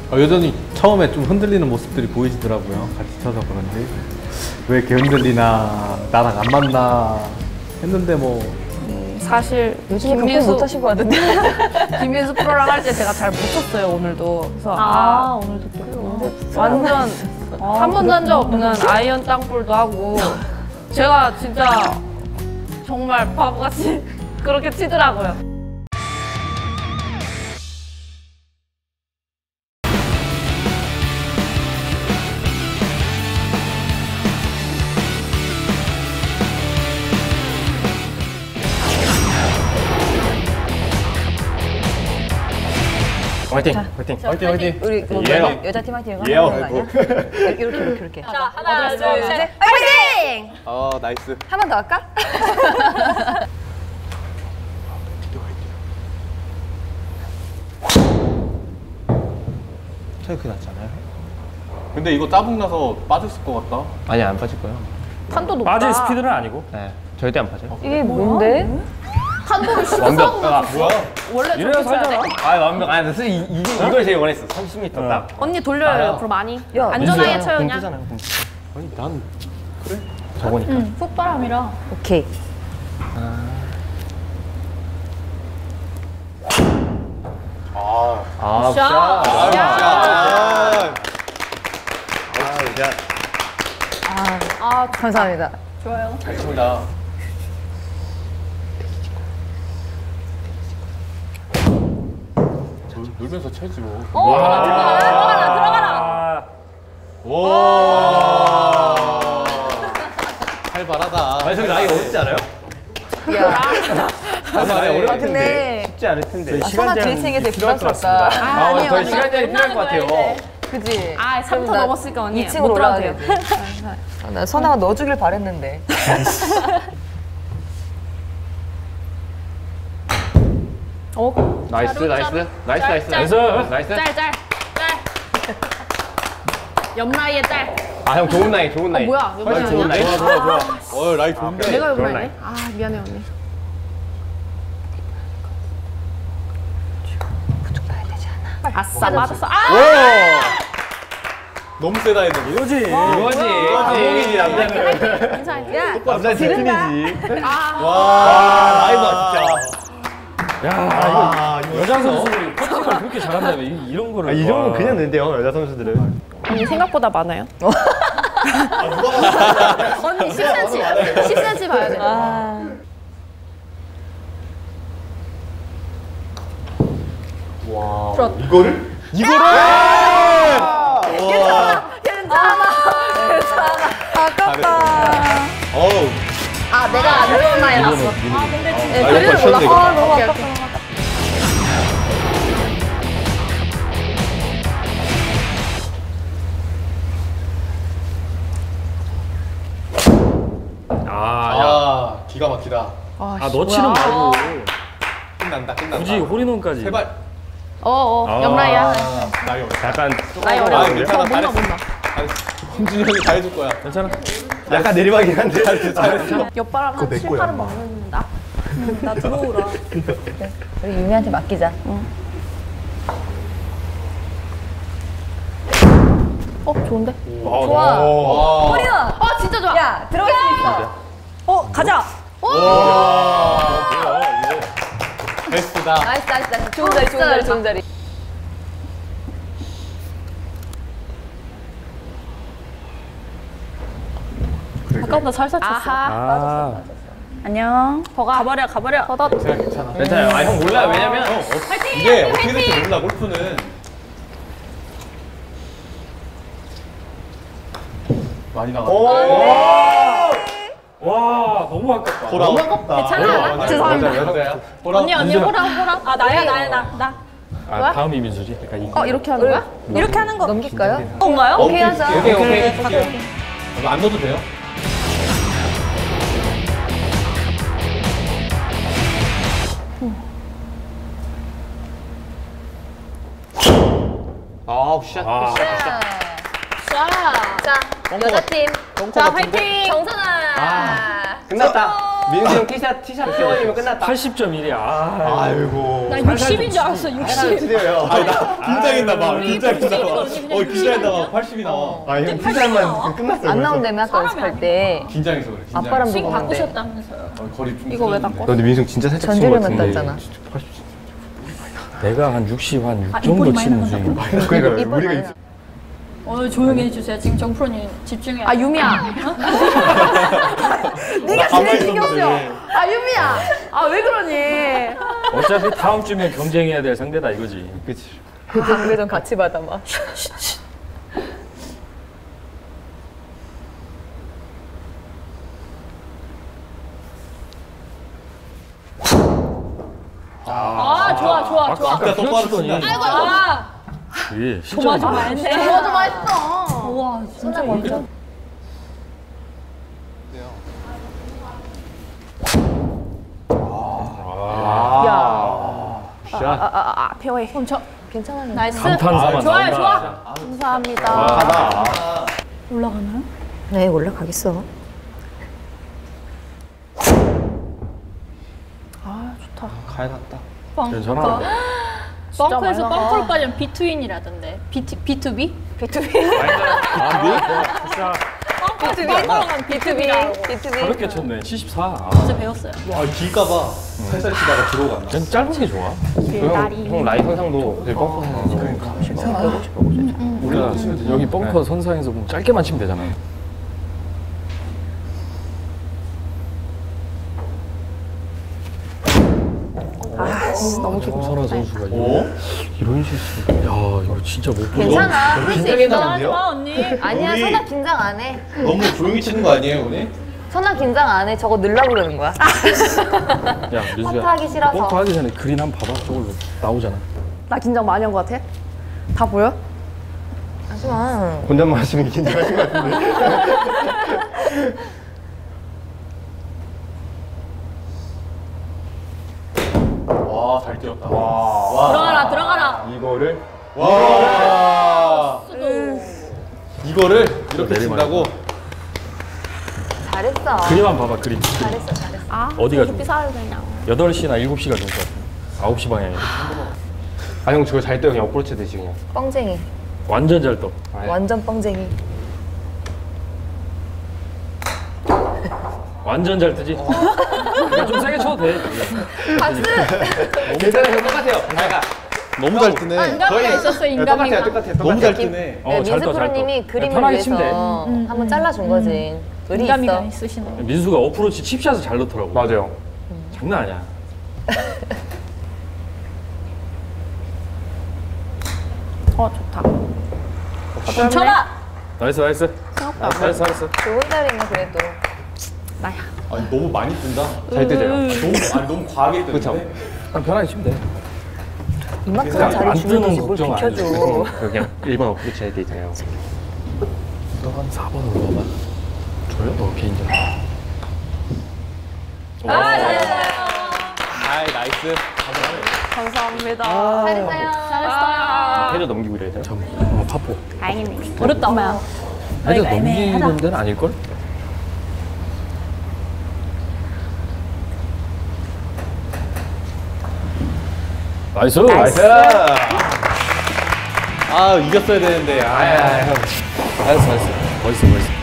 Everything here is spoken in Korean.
여전히 처음에 좀 흔들리는 모습들이 보이시더라고요. 같이 쳐서 그런지 왜 이렇게 흔들리나 나랑 안 맞나 했는데 뭐 사실 요즘에 김민수 못 하신 거 같은데. 김민수 프로랑 할 때 제가 잘 못 쳤어요 오늘도. 그래서 오늘도 또 완전 한 번도 한 적 없는 아이언 땅볼도 하고 제가 진짜 정말 바보같이 그렇게 치더라고요. 화이팅! 화이팅! 화이팅! 화이팅! 우리 뭐 여자 팀 화이팅 이거 하는 거 아니야? 이렇게. 자, 하나, 둘, 셋, 화이팅! 나이스. 한 번 더 할까? 차이 크게 났지 않아요? 근데 이거 짜증 나서 빠졌을 것 같다. 아니 안 빠질 거예요. 탄도 높다. 빠질 스피드는 아니고. 네, 절대 안 빠져요. 이게 뭔데? 탄도를 완벽. 뭐야? 원래 이래야 저렇게 쳐야 돼. 살잖아. 완벽. 이걸 제일 원했어. 30m 딱. 언니 돌려요 옆으로 많이. 야, 안전하게 쳐요 그냥. 공짜잖아요. 아니 난 그래? 저거니까. 훅바람이라. 오케이. 감사합니다. 좋아요. 잘 친다. 놀면서 쳐야지 뭐. 들어가라. 와. 활발하다. 아니 저기 나이 어렵지 않아요? 야. 어려울 근데 쉽지 않을 텐데. 선아 뒤에 챙겨 되게 부담스럽다. 아니요, 저희 아니요. 시간 제한이 필요할 것 같아요. 그지? 3터 넘었으니까 언니 2층 못 올라가야 들어도 돼. 돼요. 나 선아가 넣어주길 바랬는데. 나이스. 짤. 옆라이에 짤. 형 좋은 나이, 좋은 나이. 뭐야? 옆라이 좋은 아니야? 나이. 좋아. 라이 좋은데. 내가 그런 옆라이네? 미안해 언니. 아싸 맞았어. 너무 세다 했는데. 이거지. 이거지 남자는. 괜찮아. 야, 남자 뒷팀이지. 와, 라이브 진짜. 야, 이거 여자 선수들이 퍼팅을 그렇게 잘한다면 이런 거를. 이 정도는 그냥 는데요, 여자 선수들은. 언니 생각보다 많아요. 언니 10cm. 10cm 봐야 돼. 와. 이거를? 아깝다. 어우. 내가 안 좋은 나이라서. 근데 진짜 이거 별일을 벌써 몰라. 되겠다. 너무 아깝다. 기가 막히다. 넣지는 말고 끝난다. 굳이 홀인원까지. 제발. 옆라이야. 라이 어려. 약간 라이 어려워. 아, 괜찮아. 못 나. 홍진이 형이 다 해줄 거야. 괜찮아? 약간 내리막이긴 한데. 옆바람 한 7, 8은 먹는다. 나 들어오라. 우리 유미한테 맡기자. 좋은데? 좋아. 와. 홀인원. 진짜 좋아. 야, 들어갈 수 있어. 가자. 베스트다. 나이스. 좋은 자리. 아까보다 살살 쳤어. 안녕. 가버려. 괜찮아. 괜찮아요. 형 몰라요. 왜냐면 이게 어떻게 될지 몰라, 골프는. 많이 나갔다. 와, 너무 아깝다. 너무 아깝다. 괜찮아. 죄송합니다. 언니 호랑. 나야. 뭐야? 다음 이민수지. 그러니까 이렇게 하는 거야? 이렇게 하는 거 넘길까요? 뭔가요? 오케이 하자. 오케이. 이거 안 넣어도 돼요? 자, 여자팀. 자, 화이팅! 정선아. 끝났다. 민수 형 티샷 세워지면 끝났다. 80.1이야. 아, 아이고. 나 60인 줄 알았어. 60. 드려요. 아니 나 긴장했나 봐. 긴장했나 봐. 긴장했나 봐. 80이 나와. 형 티샷만 끝났어요. 안 나온다며 아까 연습할 때. 긴장해서 그래. 긴장. 아빠랑 씩 보고 오는데. 바꾸셨다면서요. 거리 좀 이거 왜 틀렸는데. 바꿔? 근데 민수 형 진짜 살짝 전주를 친것 같은데. 맞았잖아. 내가 한 60, 한 6 아, 정도 이빨이 치는 많이 중이야. 그러니까 이빨 우리가 많이 조용히 해주세요. 지금 정프로님 집중해야 아 유미야. 네가 가만히 있었는데. 아 유미야. 아 왜 그러니? 어차피 다음 주면 경쟁해야 될 상대다 이거지. 그치. 그 방배전 같이 받아 막. 아, 좋아. 진짜 똑바로 치더니. 친다. 아, 예, 진짜. 잘했네. 맞아 맛있어. 우와, 진짜 완전. 페어웨이. 괜찮아요. 나이스. 감탄사만 좋아요, 나온다. 좋아. 감사합니다. 올라가나요? 네 올라가겠어. 가야겠다. 괜찮아. 벙커에서 많이 나가. 벙커까지는 비트윈이라던데. B2B? 벙커에서 벙커로 가면 B2B라고. 가볍게 쳤네. 74. 아, 어제 배웠어요. 아 길까봐 살살 치다가 들어오가 안 나. 전 짧은 게 좋아. 형 라인 선상도 되게 뻥뻥하고. 우리가 여기 벙커 선상에서 보면 짧게만 치면 되잖아. 너무 기분. 설아 선수가 오? 이런 실수. 야, 이거 진짜 못 보고. 괜찮아. 할 수 있어. 하지 마, 언니. 아니야 우리- 선아 긴장 안 해. 너무 조용히 치는 거 아니에요 오늘? 선아 긴장 안 해. 저거 넣으려고 그러는 거야. 야, 민수야. 퍼트하기 싫어서. 벙커 하기 전에 그린 한 번 봐봐. 저걸로 나오잖아. 나 긴장 많이 한 것 같아? 다 보여? 하지마. 혼잣말 하시는 게 긴장하신 것 같은데. 와 잘 뛰었다. 와. 들어가라. 이거를 와. 이거를 이렇게 내리막. 친다고? 잘했어. 그림 한 번 봐봐. 그림. 잘했어. 어디가 좋아? 삐사를 그냥. 8시나 7시가 좋을 것 같아. 9시 방향에. 아 형 저거 잘 떠요. 그냥 어프로치 되지 그냥. 뻥쟁이. 완전 잘 떠. 완전 뻥쟁이. 완전 잘 뜨지? 그러니까 좀 세게 쳐도 돼. 괜찮아요. 똑같아요. 내가 너무 잘 뜨네. 인간미가 있었어, 인간미가. 똑같아. 너무 잘 김- 뜨네. 네, 잘 떠, 민수 잘 떠. 프로님이 그림을 편하게 치면 위해서 한번 잘라준 거지. 의리 인간미가 있어. 있으시네. 민수가 어프로치 칩샷을 잘 넣더라고. 맞아요. 장난 아니야. 좋다. 멈춰라. 나이스. 나이스. 좋은 자리네 그래도. 아니 너무 많이 뜬다. 잘 뜨세요. 너무 과하게 뜨는데. 그쵸. 그냥 편하게 치면 돼. 이만큼 안 자리 주는 뜨는 거지 뭘 걱정 안 해. 비켜줘. 그냥 1번 어프로치 할 때 있잖아요. 너한 4번으로 넣어봐. 줘요? 너 개인전. 잘했어요. 아이 나이스. 감사합니다. 잘했어요. 잘했어요. 해저 넘기고 이래야 돼요. 파포. 어렵다, 엄마야. 해저 넘기는 데는 아닐걸? 나이스. 나이스. 아 이겼어야 되는데. 잘했어. 멋있어.